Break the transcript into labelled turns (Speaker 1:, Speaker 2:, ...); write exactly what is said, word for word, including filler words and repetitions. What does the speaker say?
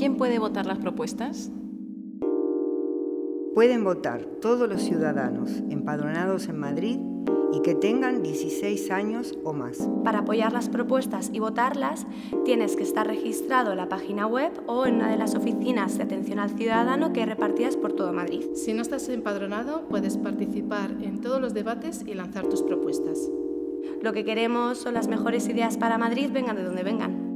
Speaker 1: ¿Quién puede votar las propuestas?
Speaker 2: Pueden votar todos los ciudadanos empadronados en Madrid y que tengan dieciséis años o más.
Speaker 3: Para apoyar las propuestas y votarlas, tienes que estar registrado en la página web o en una de las oficinas de atención al ciudadano que hay repartidas por todo Madrid.
Speaker 4: Si no estás empadronado, puedes participar en todos los debates y lanzar tus propuestas.
Speaker 3: Lo que queremos son las mejores ideas para Madrid, vengan de donde vengan.